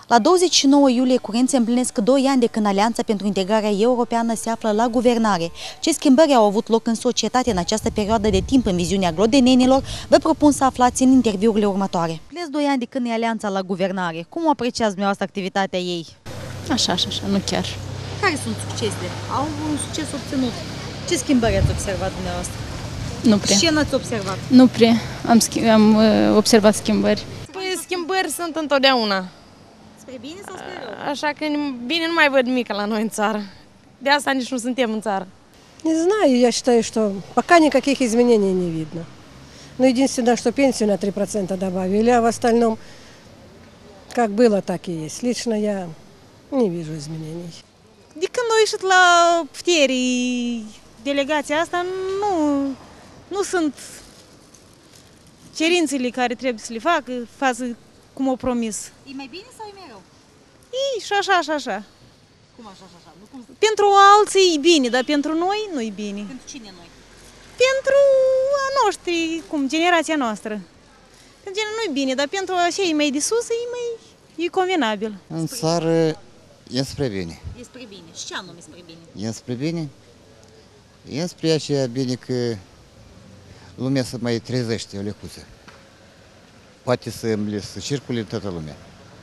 La 29 iulie curent se împlinesc 2 ani de când Alianța pentru Integrarea Europeană se află la guvernare. Ce schimbări au avut loc în societate în această perioadă de timp în viziunea glodenenilor, vă propun să aflați în interviurile următoare. Plez 2 ani de când e Alianța la guvernare. Cum o apreciați dumneavoastră activitatea ei? Așa, nu chiar. Care sunt succesele? Au un succes obținut. Ce schimbări ați observat dumneavoastră? Nu prea. Ce n-ați observat? Nu prea. Am observat schimbări. Păi schimbări sunt întotdeauna. Spre bine sau spre rău? Așa că bine nu mai văd nimic la noi în țară. De asta nici nu suntem în țарă. Не знаю, я считаю, что пока никаких изменений не видно. Но единственное, что пенсию на 3% добавили, а в остальном как было, так и есть. Лично я не вижу изменений. De când au ieșit la putere delegația asta, nu sunt cerințele care trebuie să le facă față cum au promis. E mai bine sau e mai rău? E și așa, și așa. Cum așa, așa? Nu cum... Pentru alții e bine, dar pentru noi nu e bine. Pentru cine noi? Pentru a noștri, generația noastră. Pentru cine nu e bine, dar pentru cei mai de sus e convenabil. În țară e spre bine. E spre bine. Și ce anume spre bine? E spre bine? E spre aceea bine că lumea se mai trezește o lecuță. Poate să circule toată lumea.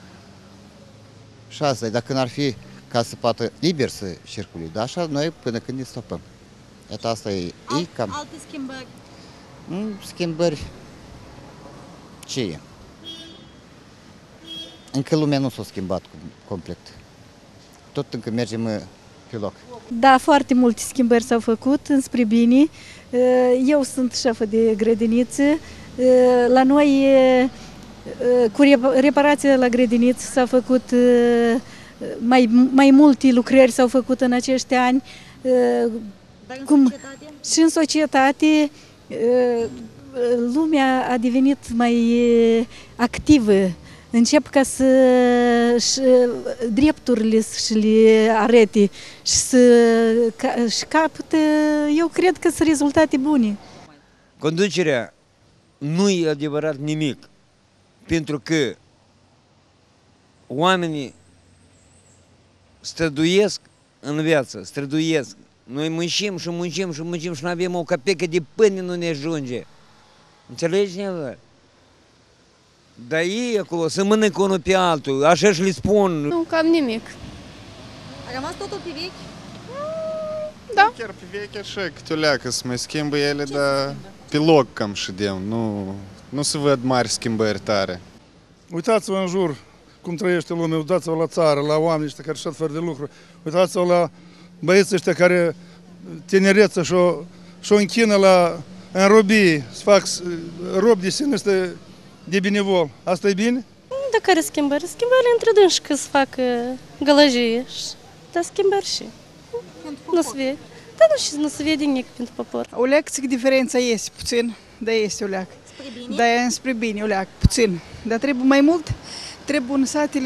Și asta, dacă n-ar fi ca să poată liber să circule, dar așa noi până când ne stopăm. Iată asta e cam... Alte schimbări? Schimbări... Ce e? Încă lumea nu s-a schimbat complet. Tot încă mergem pe loc. Da, foarte multe schimbări s-au făcut înspre bine. Eu sunt șefă de grădiniță. La noi, cu reparația la grădiniță, s-a făcut mai multe lucrări s-au făcut în acești ani. Dar în societate? Și în societate lumea a devenit mai activă. Încep ca să drepturile să le arete și capătă, eu cred că sunt rezultate bune. Conducerea nu e adevărat nimic, pentru că oamenii străduiesc în viață, străduiesc. Noi muncim și muncim și muncim și nu avem o capecă de pâine, nu ne ajunge. Înțelegi, neva? Dar ei acolo să mănâncă unul pe altul, așa și le spun. Nu, cam nimic. A rămas totul pe vechi? Da. Chiar pe vechi așa, câte o leacă să mai schimbă ele, dar pe loc cam ședem. Nu se văd mari schimbări tare. Uitați-vă în jur cum trăiește lumea, uitați-vă la țară, la oamenii ăștia care șed fără de lucru, uitați-vă la băieții ăștia care tinereță și-o închină în robie, să fac rob de sine ăsta de binevol. Asta e bine? De care schimbări? Schimbările între dânși că să facă gălăgie, dar schimbări și. Nu se vede. Dar nu se vede nimic pentru popor. O leacă că diferența este puțin, dar este o leacă. Spre bine? Da, e spre bine o leacă, puțin. Dar trebuie mai mult, trebuie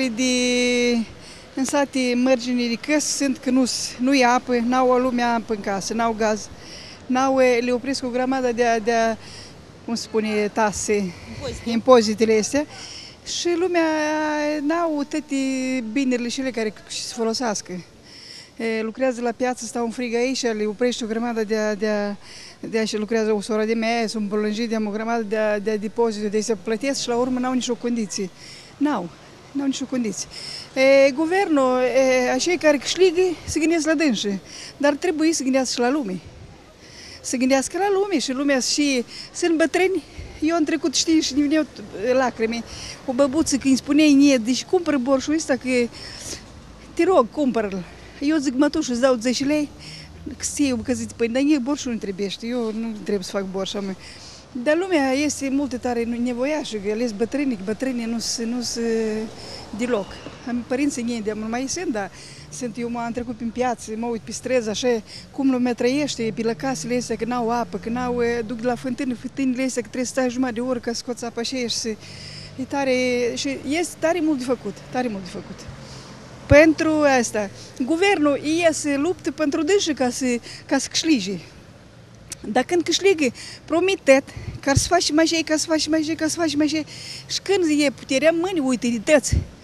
în sate mărginii de căs, sunt că nu e apă, n-au lumea apă în casă, n-au gaz, le opresc o grămadă de cum se spune, tase, impozitele astea, și lumea n-au toate binerile și ele care să folosească. Lucrează la piață, stau în frig aici, le oprește o grămadă de și lucrează o soră de mea, sunt prelungit, am o grămadă de depozite, de să plătesc și la urmă n-au nicio condiție. N-au nicio condiție. Guvernul, acei care câștigă, se gândesc la dânsi, dar trebuie să gândească și la lume. Să gândească la lume și lumea și sunt bătrâni. Eu am trecut, știi, și ne veneau lacrimi. O băbuță când îmi spuneai nie, deci cumpără borșul ăsta, că te rog, cumpără-l. Eu zic, mătuș, îți dau 10 lei, că zic, păi, dar nie, borșul nu trebuiește, eu nu trebuie să fac borș. Dar lumea este multe tare nevoiașă, că ales bătrânii nu sunt deloc. Am părinții nie de mai sunt, dar eu m-am trecut prin piață, mă uit pe străzi, așa, cum lumea trăiește, pe la casele astea, că n-au apă, că duc de la fântânile astea, că trebuie să stai jumătate de oră ca să scoți apa și e tare, și este tare mult de făcut, tare mult de făcut. Pentru asta, guvernul iese luptă pentru dânsi ca să câștige. Dar când câștigă, promite ca să faci mai și, ca să faci mai și, ca să faci mai și. Și când e puterea în mâini, uite, de tăți.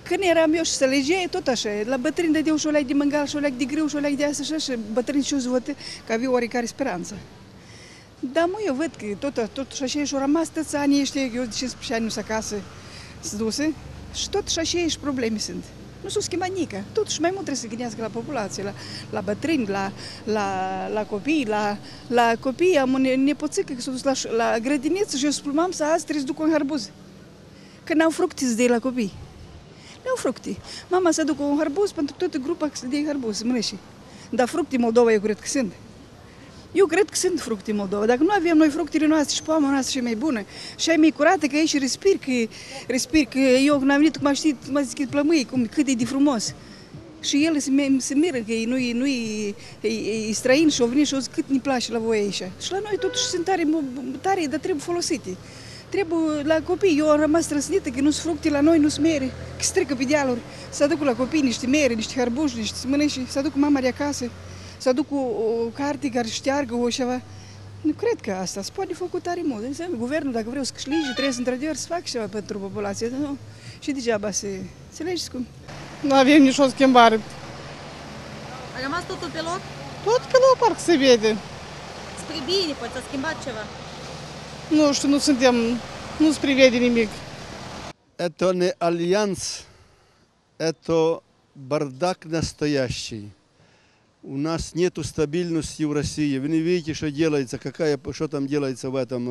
când eram eu și să legea, tot așa, la bătrâni dădeau și o leac de mângal, și o leac de grâu, și o leac de asta și așa, bătrâni și-o zvotă că aveau oarecare speranță. Dar eu văd că tot și așa și-au rămas toți anii ăștia, eu de 15 ani nu sunt acasă, sunt duse, și tot și așa și probleme sunt. Nu s-o schimbat nică. Totuși mai mult trebuie să gândească la populație, la bătrâni, la copii, la copii. Am o nepoțică că s-a dus la grădiniță și eu spun, să azi trebuie să duc un harbuz. Că n-au fructe să dea la copii. N-au fructe. Mama să ducă un harbuz pentru toată grupa să dea harbuz, să mănânce. Dar fructe Moldova eu cred că sunt. Eu cred că sunt fructe în Moldova. Dacă nu avem noi fructele noastre și poama noastră și mai bună, și ai mai curată, că aici respir, că eu când am venit, cum am știut, m-a zis că plămâi, cât e de frumos. Și el se miră că e străin și o venit și o zis cât ne place la voi aici. Și la noi totuși sunt tare, dar trebuie folosite. Trebuie la copii, eu am rămas răsnită că nu sunt fructe la noi, nu sunt mere, că strică pe dealuri. Să aduc la copii niște mere, niște harbuși, niște mănânci, să aduc mama de acasă. Să aduc o carte care șteargă o ceva. Nu cred că asta se poate făcut tare mult. Înseamnă, guvernul, dacă vreau să câștige, trebuie să într-adevăr să facă ceva pentru populație. Nu? Și degeaba se înțelegeți cum. Nu avem nicio schimbare. A rămas totul pe loc? Tot pe loc, parcă se vede. Spre bine, poate s-a schimbat ceva. Nu știu, nu se privede nimic. Это не альянс, это бардак настоящий. У нас нет стабильности в России. Вы не видите, что делается, что там делается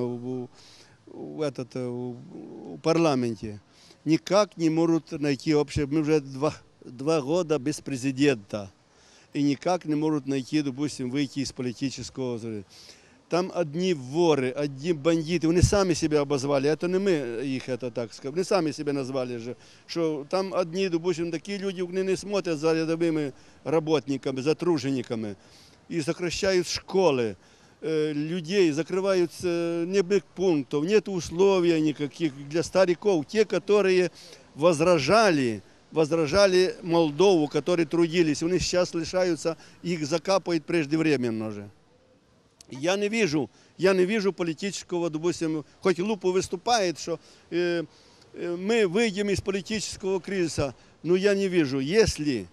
в парламенте. Никак не могут найти общее. Мы уже два года без президента. И никак не могут найти, допустим, выйти из политического. Там одни воры, одни бандиты. Они сами себя обозвали. Это не мы их это так сказать. Они сами себя назвали же. Что там одни, допустим, такие люди, они не смотрят за рядовыми работниками, за тружениками. И сокращают школы людей, закрывают небых пунктов. Нет условий никаких для стариков. Те, которые возражали Молдову, которые трудились, они сейчас лишаются, их закапывают преждевременно же. Я не вижу политического, допустим, хоть Лупа выступает, что мы выйдем из политического кризиса, но я не вижу, если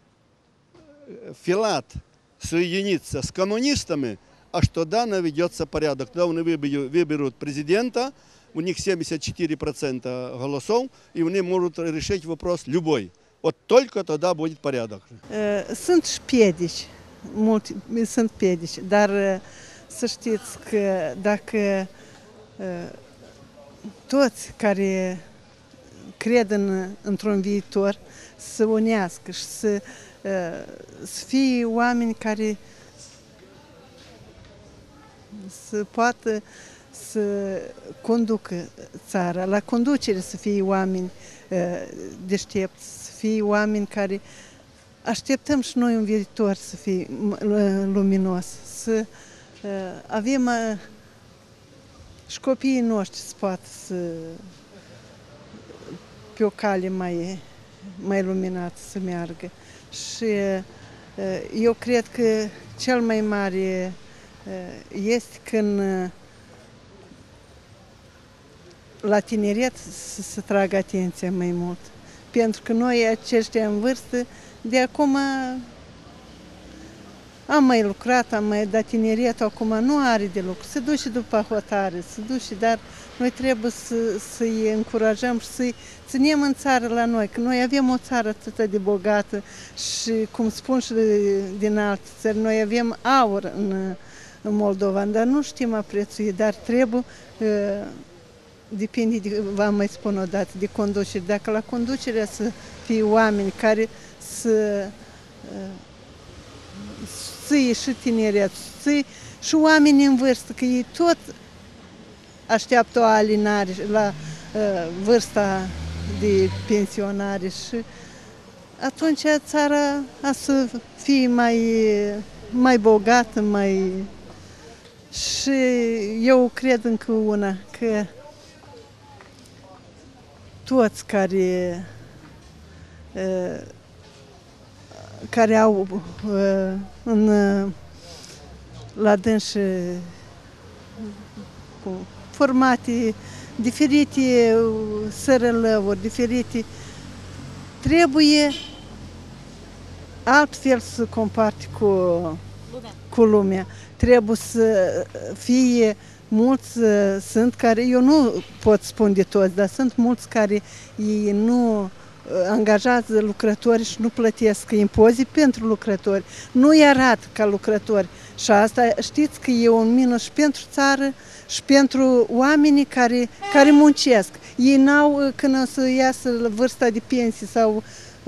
Филат соединится с коммунистами, аж тогда наведется порядок, тогда они выберут президента, у них 74% голосов, и они могут решить вопрос любой. Вот только тогда будет порядок. Sunt și piedici, sunt piedici, dar să știți că dacă toți care cred într-un viitor să unească și să fie oameni care să poată să conducă țara, la conducere să fie oameni deștepți, să fie oameni care așteptăm și noi un viitor să fie luminos, să avem și copiii noștri să poată să pe o cale mai luminată să meargă. Și eu cred că cel mai mare este când la tineret să se tragă atenția mai mult. Pentru că noi, aceștia în vârstă, de acum am mai lucrat, am mai dat tineretul, acum nu are de lucru. Se duce după hotare, se duce, dar noi trebuie să-i încurajăm și să-i ținem în țară la noi, că noi avem o țară atât de bogată și, cum spun și din alte țări, noi avem aur în Moldova, dar nu știm a prețui, dar trebuie, depinde, v-am mai spun o dată, de conducere. Dacă la conducerea să fie oameni care să și tineret, și oameni în vârstă, că ei tot așteaptă o alinare la vârsta de pensionare și atunci țara a să fie mai bogată, și eu cred încă una, că toți care au la dânsi formate diferite sărălăvuri, diferite, trebuie altfel să comparte cu lumea. Trebuie să fie mulți, sunt care, eu nu pot spune de toți, dar sunt mulți care ei nu angajează lucrători și nu plătesc impozite pentru lucrători. Nu îi arată ca lucrători. Și asta știți că e un minus și pentru țară și pentru oamenii care muncesc. Ei n-au, când o să iasă la vârsta de pensie sau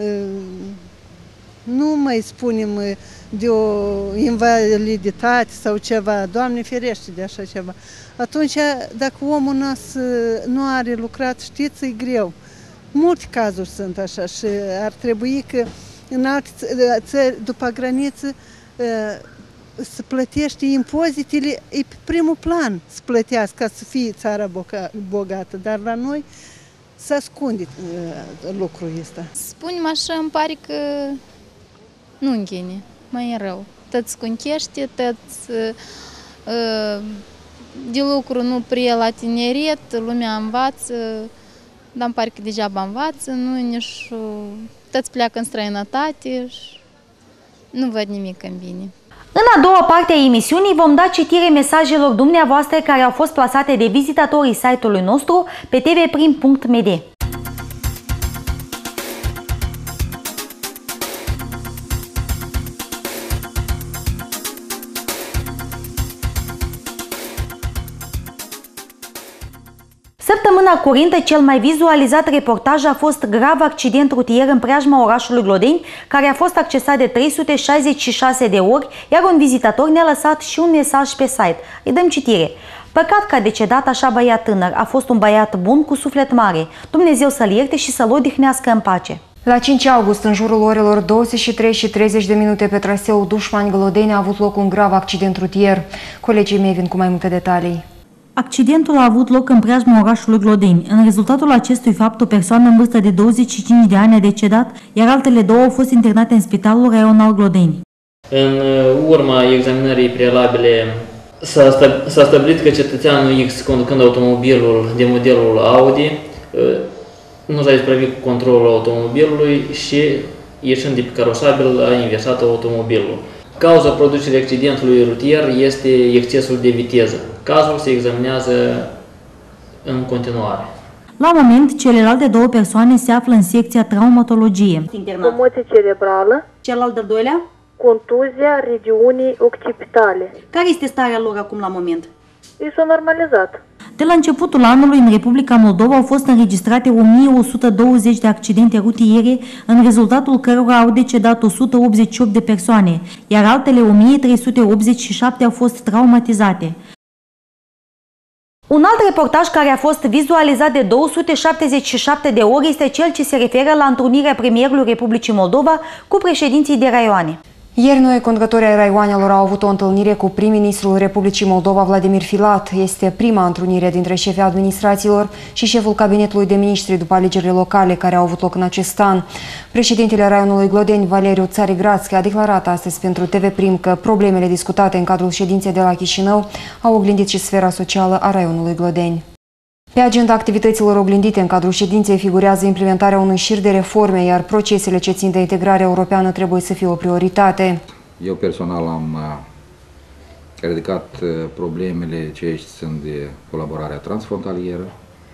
nu mai spunem de o invaliditate sau ceva, Doamne ferește de așa ceva. Atunci, dacă omul nu are lucrat, știți, e greu. Multe cazuri sunt așa și ar trebui că în alte țări, după graniță, să plătește impozitele, e pe primul plan să plătească ca să fie țara bogată, dar la noi se ascunde lucrul ăsta. Spunem așa, îmi pare că nu înghine, mai e rău. Tăți conchește, tăți de lucru nu prea la tineret, lumea învață, dar îmi pare că degeaba învață, nici tăți pleacă în străinătate și nu văd nimic în bine. În a doua parte a emisiunii vom da citire mesajelor dumneavoastră care au fost plasate de vizitatorii site-ului nostru pe tvprim.md. Săptămâna curentă, cel mai vizualizat reportaj a fost grav accident rutier în preajma orașului Glodeni, care a fost accesat de 366 de ori, iar un vizitator ne-a lăsat și un mesaj pe site. Îi dăm citire. Păcat că a decedat așa băiat tânăr, a fost un băiat bun cu suflet mare. Dumnezeu să-l ierte și să-l odihnească în pace. La 5 august, în jurul orelor 23:30 pe traseul Dușmani-Glodeni a avut loc un grav accident rutier. Colegii mei vin cu mai multe detalii. Accidentul a avut loc în preajma orașului Glodeni. În rezultatul acestui fapt, o persoană în vârstă de 25 de ani a decedat, iar altele două au fost internate în spitalul raional Glodeni. În urma examinării prealabile s-a stabilit că cetățeanul X, conducând automobilul de modelul Audi, nu s-a isprăvit cu controlul automobilului și, ieșind de pe carosabil, a inversat automobilul. Cauza producerii accidentului rutier este excesul de viteză. Cazul se examinează în continuare. La moment, celelalte două persoane se află în secția traumatologie. Comoție cerebrală. Celălalt de-al doilea? Contuzia regiunii occipitale. Care este starea lor acum la moment? Ei s-au normalizat. De la începutul anului, în Republica Moldova au fost înregistrate 1120 de accidente rutiere, în rezultatul cărora au decedat 188 de persoane, iar altele 1387 au fost traumatizate. Un alt reportaj care a fost vizualizat de 277 de ori este cel ce se referă la întrunirea premierului Republicii Moldova cu președinții de raioane. Ieri, noi conducătorii ai raioanelor au avut o întâlnire cu prim-ministrul Republicii Moldova, Vladimir Filat. Este prima întrunire dintre șefii administrațiilor și șeful cabinetului de miniștri după alegerile locale care au avut loc în acest an. Președintele raionului Glodeni, Valeriu Țarigrațchi, a declarat astăzi pentru TV Prim că problemele discutate în cadrul ședinței de la Chișinău au oglindit și sfera socială a raionului Glodeni. Pe agenda activităților oglindite în cadrul ședinței figurează implementarea unui șir de reforme, iar procesele ce țin de integrare europeană trebuie să fie o prioritate. Eu personal am ridicat problemele ce țin de colaborarea transfrontalieră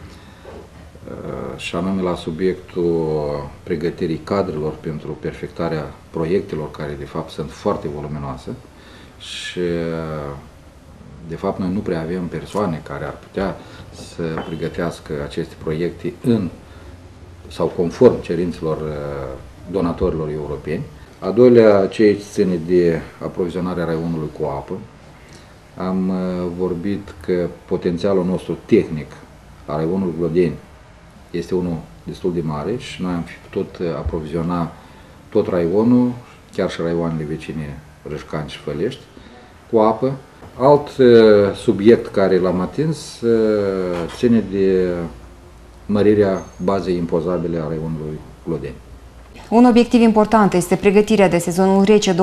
și anume la subiectul pregătirii cadrelor pentru perfectarea proiectelor care de fapt sunt foarte voluminoase și de fapt noi nu prea avem persoane care ar putea să pregătească aceste proiecte sau conform cerințelor donatorilor europeni. A doilea, ce ține de aprovizionarea raionului cu apă. Am vorbit că potențialul nostru tehnic a raionului Glodeni este unul destul de mare și noi am putut aproviziona tot raionul, chiar și raioanele vecine Râșcani și Fălești, cu apă. Alt subiect care l-am atins ține de mărirea bazei impozabile a raionului Glodeni. Un obiectiv important este pregătirea de sezonul rece 2011-2012.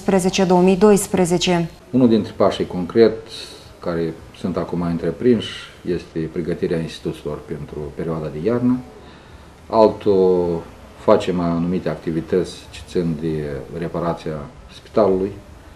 Unul dintre pașii concret care sunt acum întreprinși este pregătirea instituțiilor pentru perioada de iarnă. Altul facem anumite activități ce țin de reparația spitalului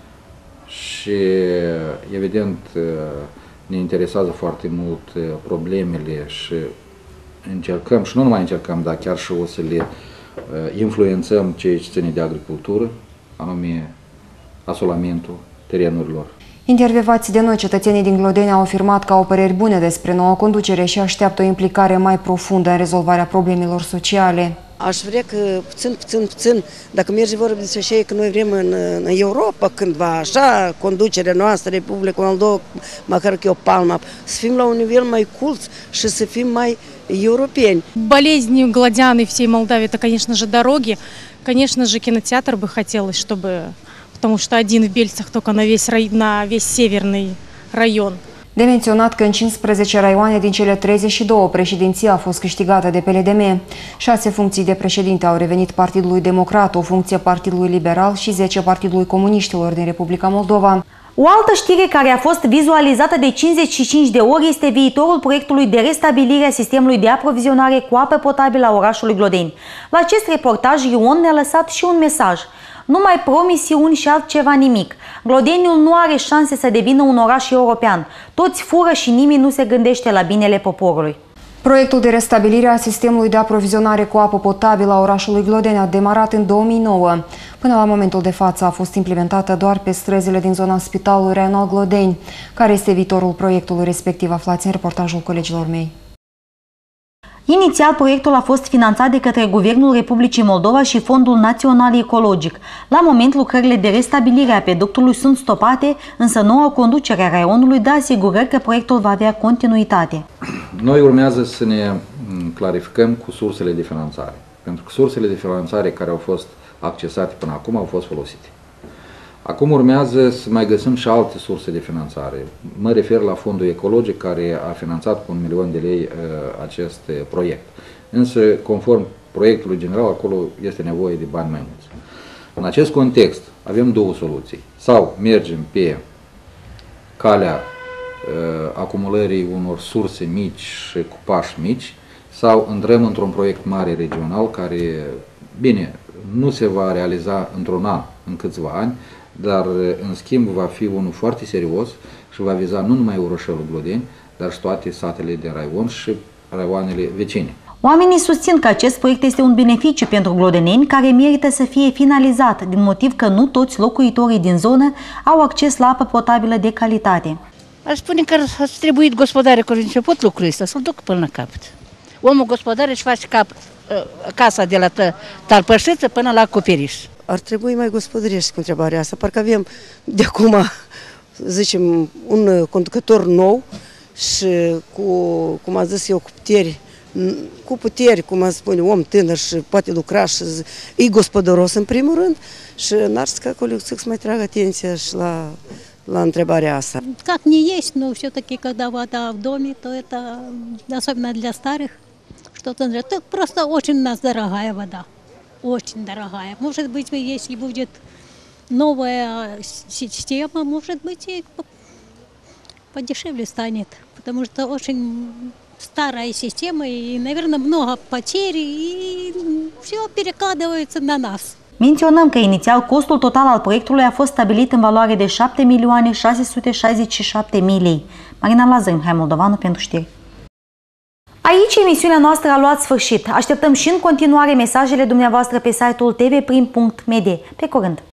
și, evident, ne interesează foarte mult problemele și încercăm, și nu numai încercăm, dar chiar și o să le influențăm ceea ce ține de agricultură, anume asolamentul terenurilor. Intervievați de noi, cetățenii din Glodeni au afirmat că au păreri bune despre noua conducere și așteaptă o implicare mai profundă în rezolvarea problemelor sociale. Aș vrea că puțin, dacă merge vorba despre așa, că noi vrem în Europa cândva, așa, conducerea noastră, Republica Moldova, măcar că e o palmă, să fim la un nivel mai cult și să fim mai europeni. Болезнью Глодяны всей Молдавии это, конечно же, дороги. Конечно же, кинотеатр бы хотелось, чтобы, потому что один в Бельцах только на весь северный район. De menționat că în 15 raioane din cele 32 președinția a fost câștigată de PLDM. 6 funcții de președinte au revenit Partidului Democrat, o funcție Partidului Liberal și 10 Partidului Comuniștilor din Republica Moldova. O altă știre care a fost vizualizată de 55 de ori este viitorul proiectului de restabilire a sistemului de aprovizionare cu apă potabilă a orașului Glodeni. La acest reportaj, Ion ne-a lăsat și un mesaj. Numai promisiuni și altceva nimic. Glodeniul nu are șanse să devină un oraș european. Toți fură și nimeni nu se gândește la binele poporului. Proiectul de restabilire a sistemului de aprovizionare cu apă potabilă a orașului Glodeni a demarat în 2009. Până la momentul de față a fost implementată doar pe străzile din zona Spitalului Regional Glodeni. Care este viitorul proiectului respectiv? Aflați în reportajul colegilor mei. Inițial, proiectul a fost finanțat de către Guvernul Republicii Moldova și Fondul Național Ecologic. La moment, lucrările de restabilire a peductului sunt stopate, însă noua conducere a raionului dă asigurări că proiectul va avea continuitate. Noi urmează să ne clarificăm cu sursele de finanțare, pentru că sursele de finanțare care au fost accesate până acum au fost folosite. Acum urmează să mai găsim și alte surse de finanțare. Mă refer la Fondul Ecologic, care a finanțat cu 1 milion de lei acest proiect. Însă, conform proiectului general, acolo este nevoie de bani mai mulți. În acest context, avem două soluții. Sau mergem pe calea acumulării unor surse mici și cu pași mici, sau intrăm într-un proiect mare regional care, bine, nu se va realiza într-un an, în câțiva ani, dar în schimb va fi unul foarte serios și va viza nu numai orășelul Glodeni, dar și toate satele din raion și raioanele vecine. Oamenii susțin că acest proiect este un beneficiu pentru glodeneni care merită să fie finalizat, din motiv că nu toți locuitorii din zonă au acces la apă potabilă de calitate. Aș spune că a trebuit gospodare cu început lucrul ăsta, să-l duc până la capăt. Omul gospodar își face casa de la talpășiță până la acoperiș. Ar trebui mai gospodărești cu întrebarea asta. Parcă avem de acum, zicem, un conducător nou și cu, cum a zis eu, cu puteri, cum a spune, om tânăr și poate lucra și e gospodăros în primul rând și n-ar să acolo să mai tragă atenția și la întrebarea asta. Как не есть, но все-таки, когда вода в доме, то это, особенно для старых, что-то... Это просто очень у нас дорогая вода. Очень дорогая. Может быть, если будет новая система, может быть, и подешевле станет. Потому что очень старая система, и, наверное, много потерь, и все перекладывается на нас. Menționăm că inițial costul total al proiectului a fost stabilit în valoare de 7.667.000 lei. Marina Lazar, Mihai Moldovanu pentru știri. Aici emisiunea noastră a luat sfârșit. Așteptăm și în continuare mesajele dumneavoastră pe site-ul tvprim.md. Pe curând!